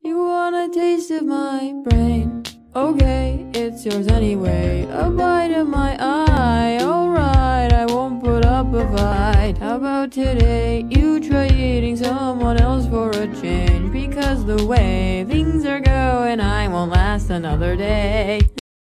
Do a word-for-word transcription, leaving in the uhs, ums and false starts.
You want a taste of my brain? Okay, it's yours anyway. A bite of my eye. Alright, I won't put up a fight. How about today you try eating someone else for a change? Because the way things are going, I won't last another day.